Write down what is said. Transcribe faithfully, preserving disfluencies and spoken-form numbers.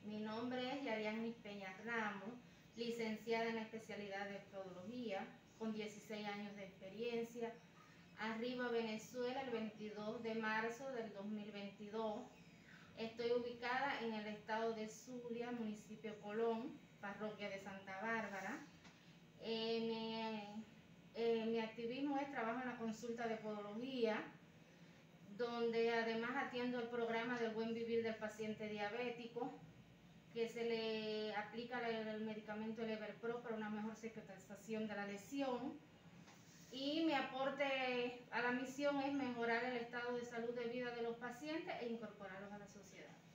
Mi nombre es Yarianis Peña Ramos, licenciada en la especialidad de podología, con dieciséis años de experiencia. Arriba Venezuela el veintidós de marzo del dos mil veintidós. Estoy ubicada en el estado de Zulia, municipio Colón, parroquia de Santa Bárbara. Eh, mi, eh, mi activismo es trabajo en la consulta de podología, donde además atiendo el programa del buen vivir del paciente diabético, que se le aplica el medicamento Leverpro para una mejor cicatrización de la lesión. Y mi aporte a la misión es mejorar el estado de salud de vida de los pacientes e incorporarlos a la sociedad.